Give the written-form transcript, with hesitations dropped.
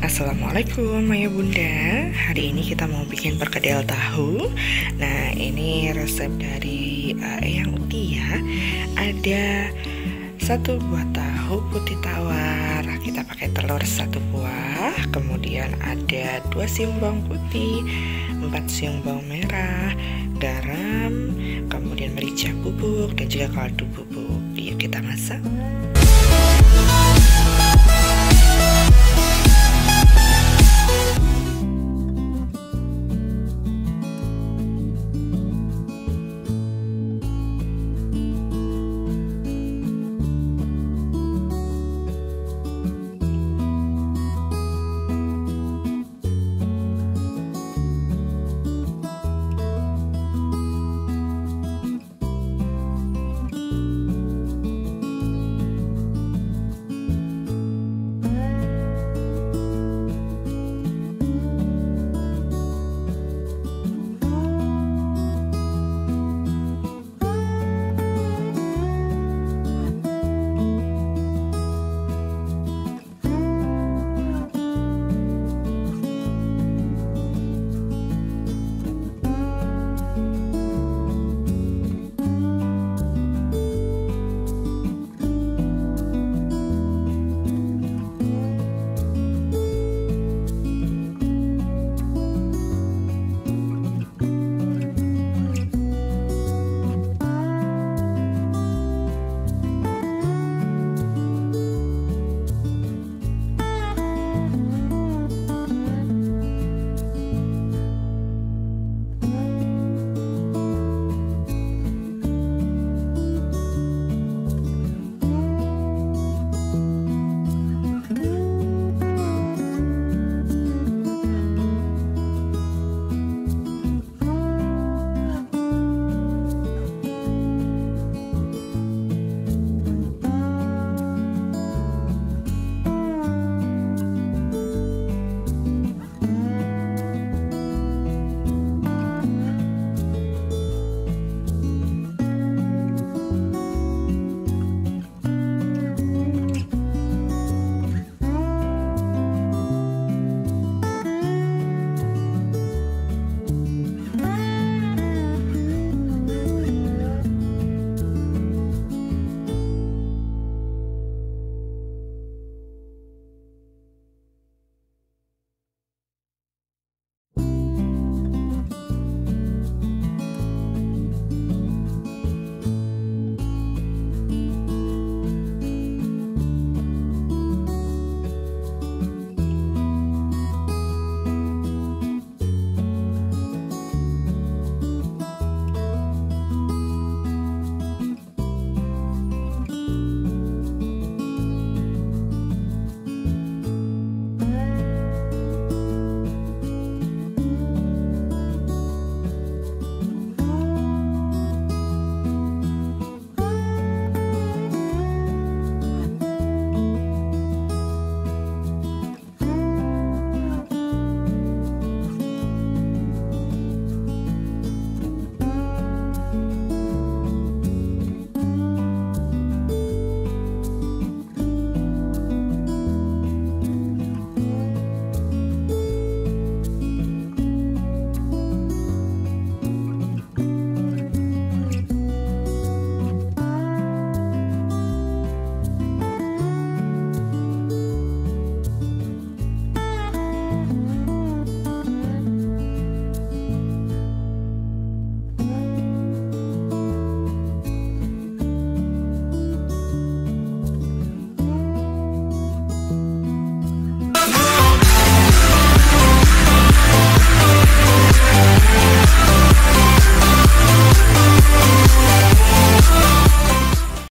Assalamualaikum Maya Bunda. Hari ini kita mau bikin perkedel tahu. Nah, ini resep dari Eyang Uti ya. Ada 1 buah tahu putih tawar. Kita pakai telur 1 buah. Kemudian ada 2 siung bawang putih, 4 siung bawang merah, garam, kemudian merica bubuk dan juga kaldu bubuk. Yuk kita masak.